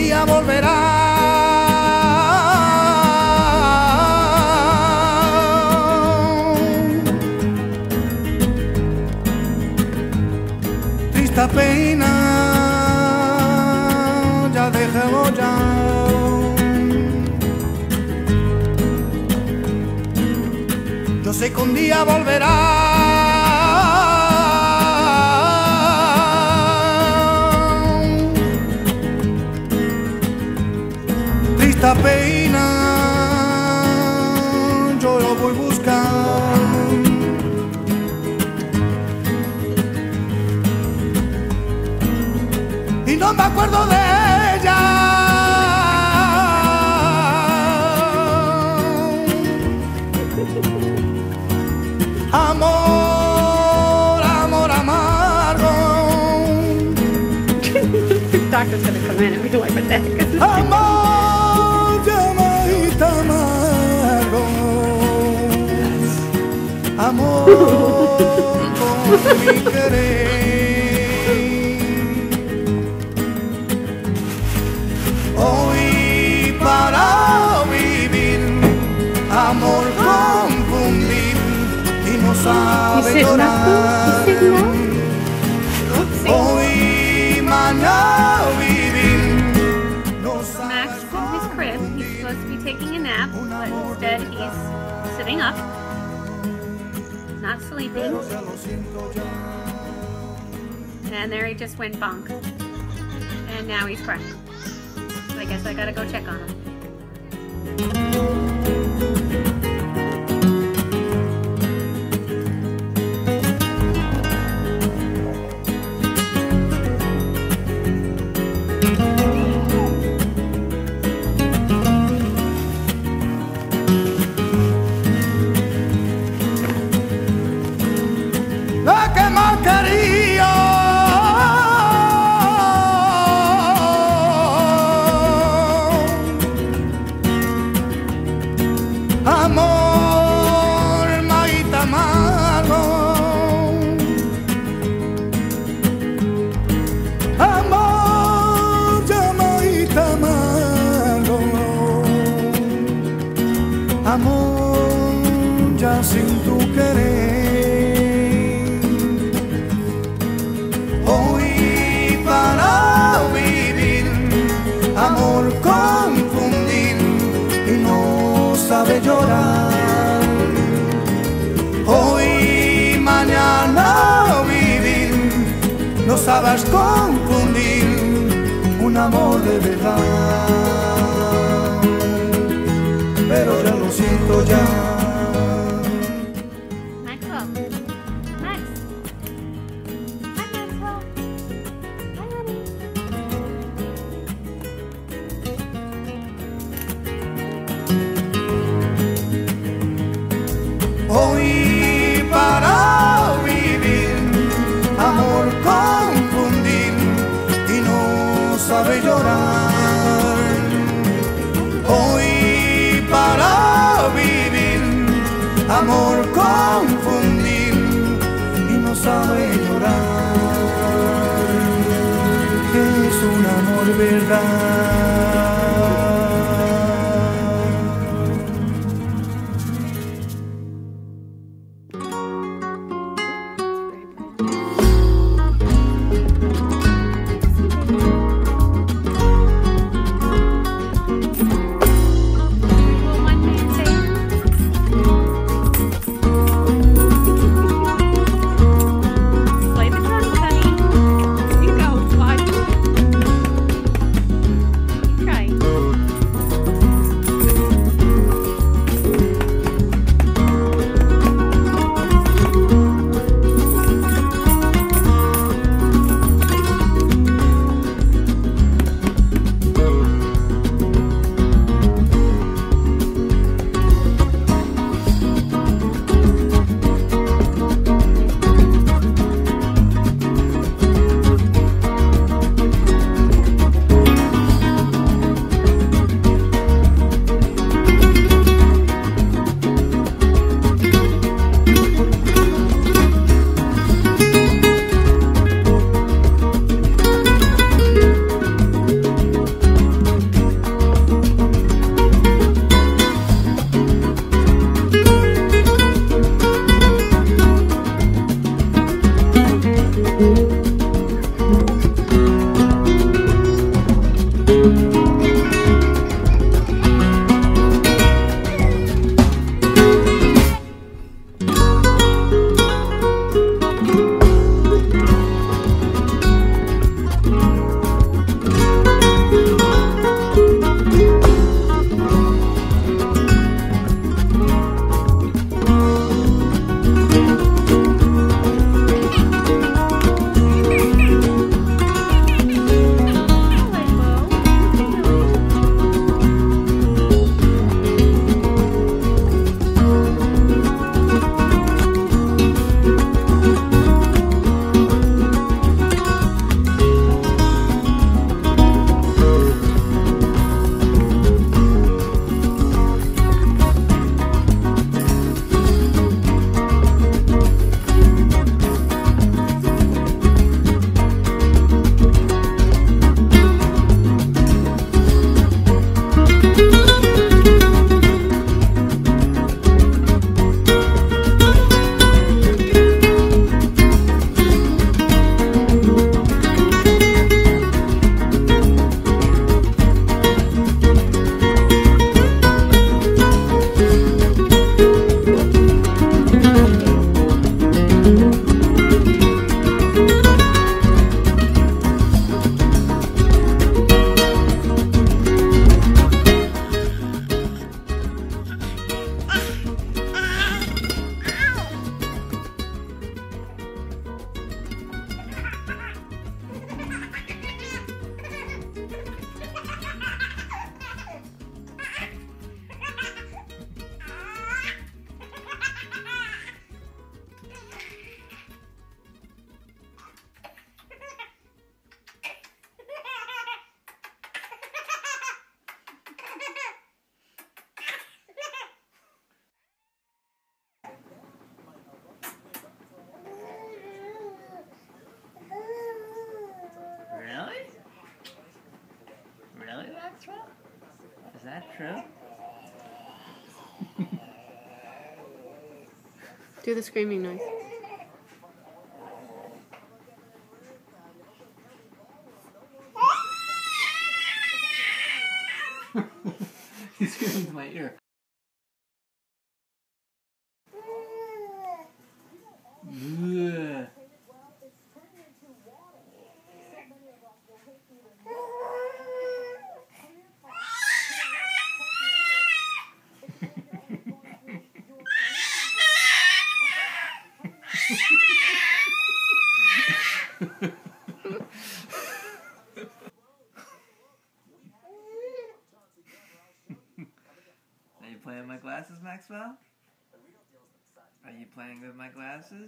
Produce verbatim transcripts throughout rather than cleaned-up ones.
día volverá. Triste pena, ya déjalo ya. Yo sé que un día volverá. Esta pena yo lo voy a buscar y no me acuerdo de ella. Amor, amor amargo. Doctor's gonna come in and be like, what the heck is this? Amor. Amor con mi querer, hoy para vivir, amor confundir y no sabe llorar. Hoy mañana vivir, no sabe. Max is in his crib. He's supposed to be taking a nap, but instead he's sitting up. Not sleeping. And there he just went bonk. And now he's crying. So I guess I gotta go check on him. Amor, maíta amargo. Amor, llamadita amargo. Amor, ya sin tu querer. Hoy para vivir, amor confundir y no sabe llorar. Hoy, mañana vivir, no sabes confundir un amor de verdad. Pero ya lo siento ya. Maxwell. Max. Hi, Maxwell. Hi, honey. Hoy para vivir, amor confundir y no sabe llorar. Hoy para vivir, amor confundir y no sabe llorar. Es un amor verdad. Is that true? Do the screaming noise. He's screaming to my ear. Ugh. Are you playing with my glasses, Maxwell? Are you playing with my glasses?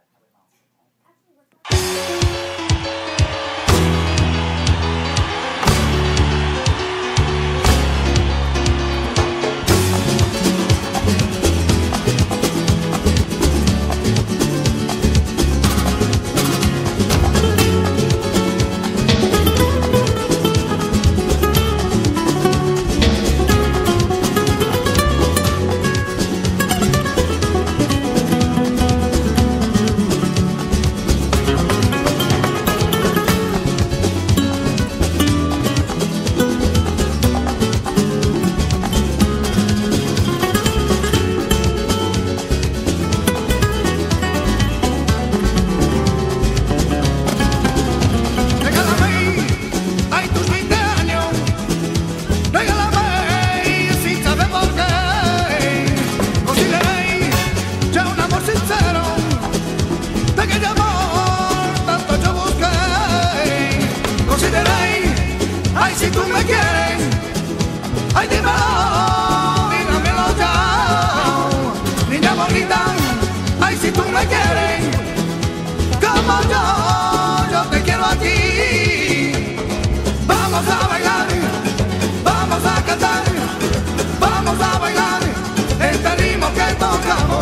Si tú me quieres, ay dímelo, dígamelo ya. Niña bonita, ay si tú me quieres, como yo, yo te quiero aquí. Vamos a bailar, vamos a cantar, vamos a bailar este ritmo que tocamos.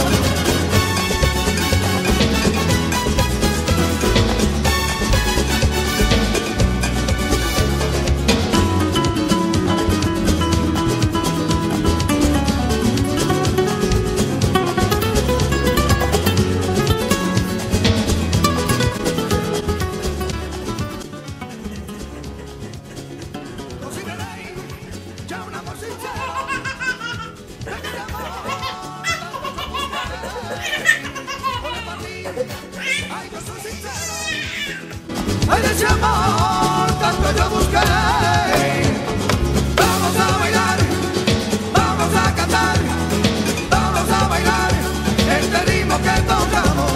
Ay, de ese amor tanto yo busqué. Vamos a bailar, vamos a cantar, vamos a bailar este ritmo que tocamos.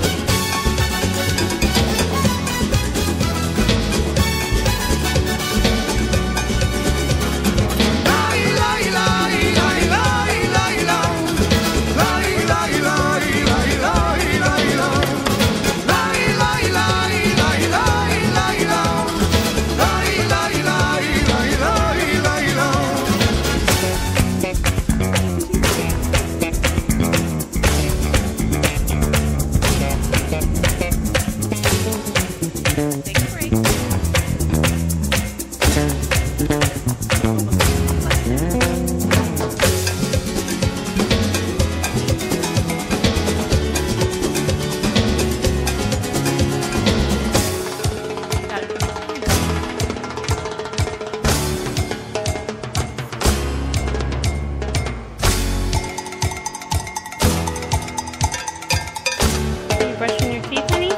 Brushing your teeth, honey?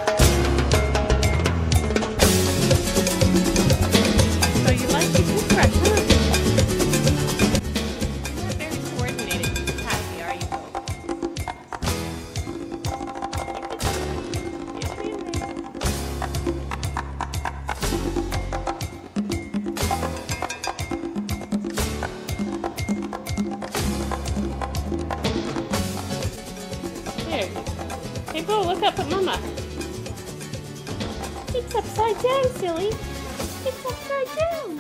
So you like your toothbrush, huh? You're not very coordinated, Patsy, are you? Here. Hey, Bo, look up at Mama. It's upside down, silly. It's upside down.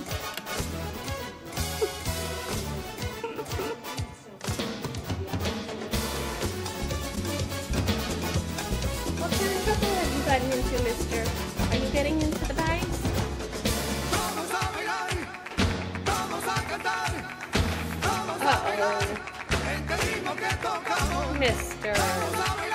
What kind of trouble have you gotten into, mister? Are you getting into the bags? Vamos a bailar, vamos a cantar, Mister